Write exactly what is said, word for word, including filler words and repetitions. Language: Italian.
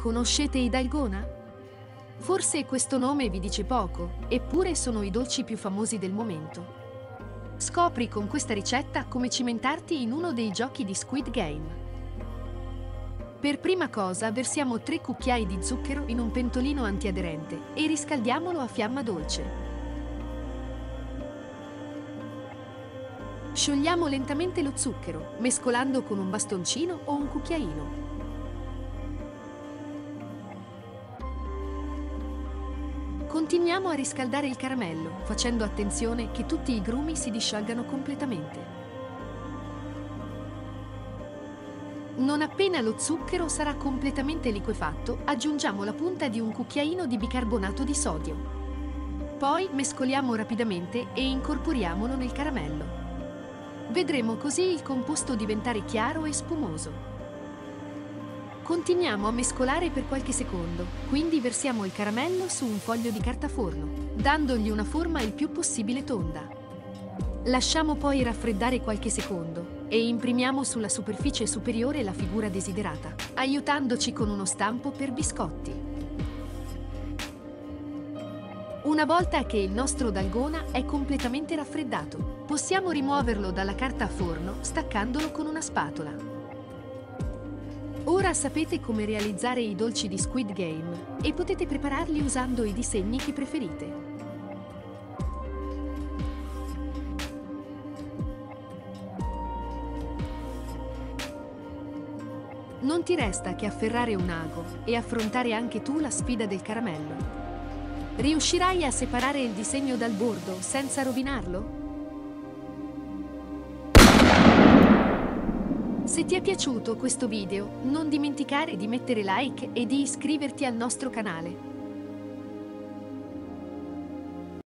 Conoscete i dalgona? Forse questo nome vi dice poco, eppure sono i dolci più famosi del momento. Scopri con questa ricetta come cimentarti in uno dei giochi di Squid Game. Per prima cosa versiamo tre cucchiai di zucchero in un pentolino antiaderente e riscaldiamolo a fiamma dolce. Sciogliamo lentamente lo zucchero, mescolando con un bastoncino o un cucchiaino. Continuiamo a riscaldare il caramello, facendo attenzione che tutti i grumi si disciolgano completamente. Non appena lo zucchero sarà completamente liquefatto, aggiungiamo la punta di un cucchiaino di bicarbonato di sodio. Poi mescoliamo rapidamente e incorporiamolo nel caramello. Vedremo così il composto diventare chiaro e spumoso. Continuiamo a mescolare per qualche secondo, quindi versiamo il caramello su un foglio di carta forno, dandogli una forma il più possibile tonda. Lasciamo poi raffreddare qualche secondo e imprimiamo sulla superficie superiore la figura desiderata, aiutandoci con uno stampo per biscotti. Una volta che il nostro dalgona è completamente raffreddato, possiamo rimuoverlo dalla carta a forno staccandolo con una spatola. Ora sapete come realizzare i dolci di Squid Game e potete prepararli usando i disegni che preferite. Non ti resta che afferrare un ago e affrontare anche tu la sfida del caramello. Riuscirai a separare il disegno dal bordo senza rovinarlo? Se ti è piaciuto questo video, non dimenticare di mettere like e di iscriverti al nostro canale.